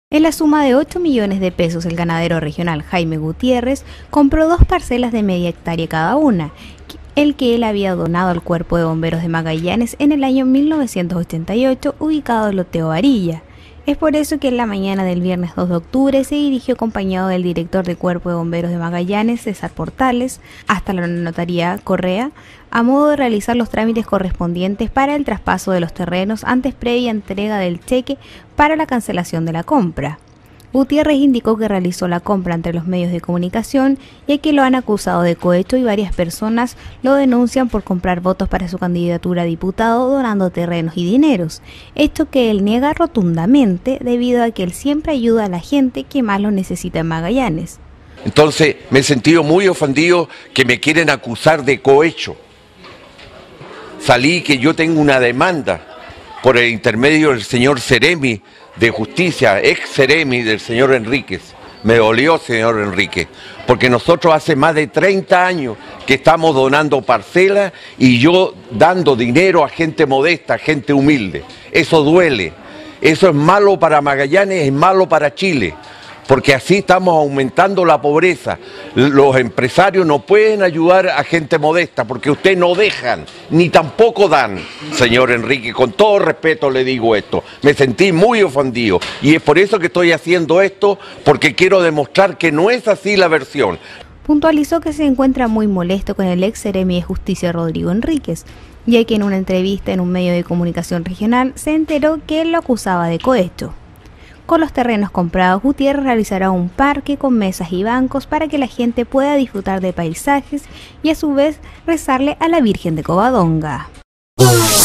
En la suma de 8 millones de pesos, el ganadero regional Jaime Gutiérrez compró 2 parcelas de media hectárea cada una, el que él había donado al Cuerpo de Bomberos de Magallanes en el año 1988, ubicado en Loteo Varilla. Es por eso que en la mañana del viernes 2 de octubre se dirigió acompañado del director del Cuerpo de Bomberos de Magallanes, César Portales, hasta la notaría Correa, a modo de realizar los trámites correspondientes para el traspaso de los terrenos antes previa entrega del cheque para la cancelación de la compra. Gutiérrez indicó que realizó la compra entre los medios de comunicación, ya que lo han acusado de cohecho y varias personas lo denuncian por comprar votos para su candidatura a diputado donando terrenos y dineros. Esto que él niega rotundamente debido a que él siempre ayuda a la gente que más lo necesita en Magallanes. Entonces me he sentido muy ofendido que me quieren acusar de cohecho. Salí que yo tengo una demanda por el intermedio del señor Ceremi de Justicia, ex Ceremi del señor Enríquez. Me dolió, señor Enríquez, porque nosotros hace más de 30 años que estamos donando parcelas y yo dando dinero a gente modesta, a gente humilde. Eso duele, eso es malo para Magallanes, es malo para Chile, porque así estamos aumentando la pobreza. Los empresarios no pueden ayudar a gente modesta porque ustedes no dejan, ni tampoco dan, señor Enrique. Con todo respeto le digo esto, me sentí muy ofendido y es por eso que estoy haciendo esto, porque quiero demostrar que no es así la versión. Puntualizó que se encuentra muy molesto con el ex Ceremi de Justicia Rodrigo Enríquez, ya que en una entrevista en un medio de comunicación regional se enteró que él lo acusaba de cohecho. Con los terrenos comprados, Gutiérrez realizará un parque con mesas y bancos para que la gente pueda disfrutar de paisajes y a su vez rezarle a la Virgen de Covadonga.